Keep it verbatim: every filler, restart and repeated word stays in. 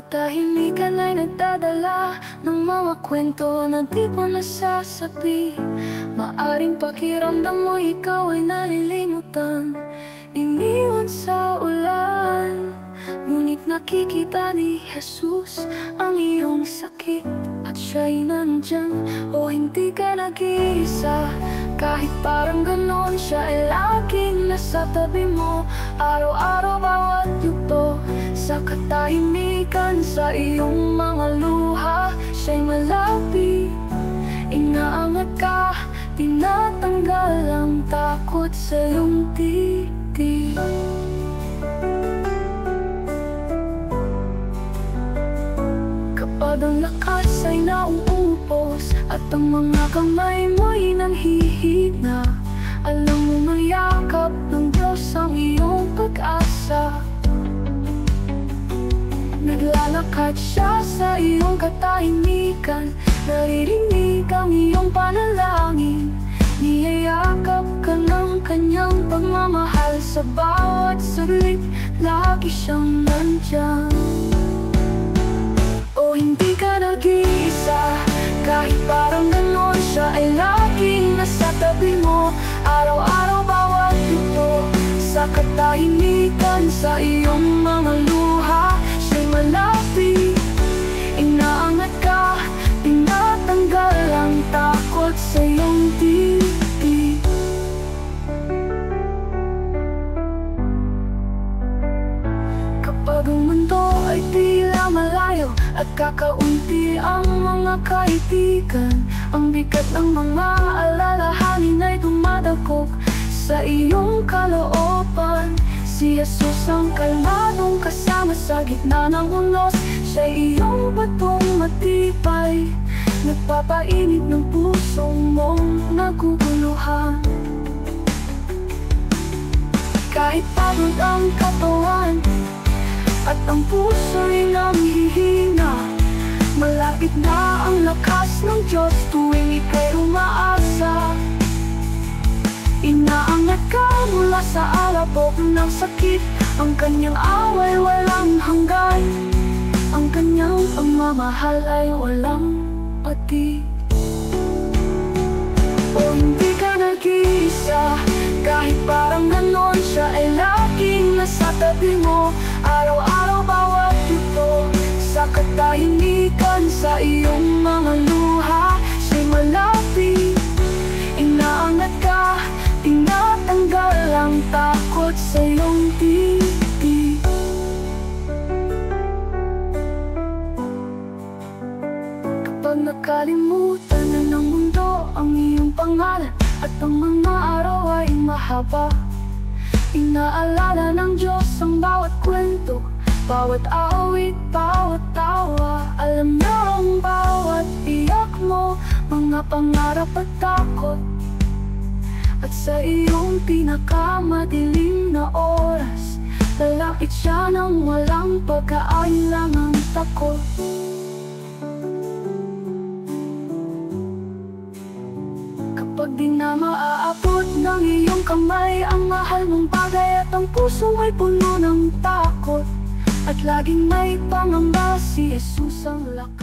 katahimikan ay nagdadala ng mga kwento na di mo nasasabi. Maaring pakiramdam mo ikaw ay nalilimutan, iniwan sa ulan. Ngunit nakikita ni Jesus ang iyong sakit at siya'y nandyan. O hindi ka nag-iisa, kahit parang ganon, siya ay laging nasa tabi mo. Araw-araw bawat yugto sa katahimikan, sa iyong mga luha siya'y malapit. Inaangat ka, tinatanggal ang takot sa iyong titig. Kapag ang lakas ay nauubos at ang mga kamay mo'y nanghihina, alam mo mayakap ng Diyos ang iyong pag-asa. Naglalakad siya sa iyong katahimikan, naririnig ang iyong panalangin. Niyayakap ka ng kanyang pagmamahal, sa bawat saglit lagi siyang nandyan. O hindi ka nag-iisa, kahit parang ganon, siya ay laging nasa tabi mo. Araw-araw bawat yugto sa katahimikan, sa iyong mga luha siya'y malapit. Inaangat ka, tinatanggal ang takot sa iyong titig. Kapag ang mundo ay tila malayo at kakaunti ang mga kaibigan, ang bigat ng mga alalahanin ay dumadagok sa iyong kalooban. Si Jesus ang kalmadong kasama sa gitna ng unos, siya'y iyong batong matibay, nagpapainit ng pusong mong naguguluhan. Kahit pagod ang katawan at ang puso'y nanghihina, malapit na ang lakas ng Diyos tuwing ika'y umaasa. Inaangat ka mula sa alabok ng sakit, ang kanyang away walang hanggan, ang kanyang pagmamahal ay walang pati. O hindi ka nag-iisa, kahit parang ganon, siya ay laging nasa tabi mo. Araw-araw bawat yugto sa katahimikan, sa iyong mga luha siya'y malapit. Inaangat ka, tinatanggal ang takot sa iyong titig. Kapag nakalimutan na ng mundo ang iyong pangalan at ang mga araw ay mahaba, inaalala ng Diyos ang bawat kwento, bawat awit, bawat tawa. Alam niya ang bawat iyak mo, mga pangarap at takot. At sa iyong pinakamadilim na oras, lalapit siya ng walang pag-aalinlangang takot. Kapag di na maaabot ng iyong kamay ang mahal mong bagay at ang puso ay puno ng takot, at laging may pangamba, si Jesus ang lakas.